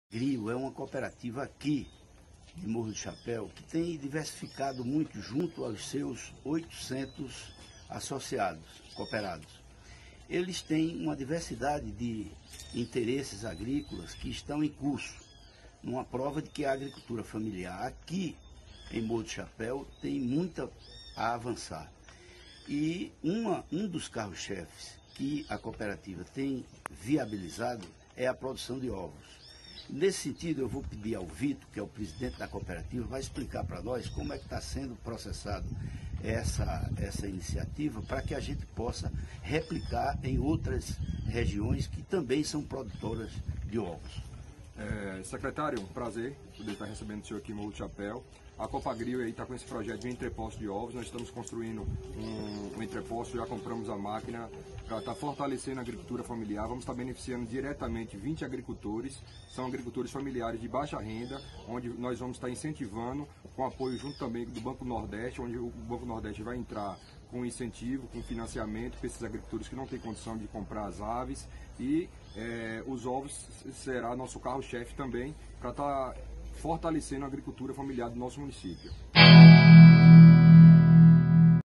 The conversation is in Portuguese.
Grio é uma cooperativa aqui de Morro do Chapéu que tem diversificado muito junto aos seus 800 associados, cooperados. Eles têm uma diversidade de interesses agrícolas que estão em curso, numa prova de que a agricultura familiar aqui em Morro do Chapéu tem muito a avançar. E um dos carros-chefes que a cooperativa tem viabilizado é a produção de ovos. Nesse sentido, eu vou pedir ao Vitor, que é o presidente da cooperativa, vai explicar para nós como é que está sendo processado essa iniciativa para que a gente possa replicar em outras regiões que também são produtoras de ovos. Secretário, um prazer poder estar recebendo o senhor aqui em Morro do Chapéu. A Copagrio está com esse projeto de entreposto de ovos. Nós estamos construindo um entreposto, já compramos a máquina para estar fortalecendo a agricultura familiar. Vamos estar beneficiando diretamente 20 agricultores, são agricultores familiares de baixa renda, onde nós vamos estar incentivando, com apoio junto também do Banco Nordeste, onde o Banco Nordeste vai entrar com incentivo, com financiamento para esses agricultores que não têm condição de comprar as aves, e os ovos será nosso carro-chefe também para estar fortalecendo a agricultura familiar do nosso município.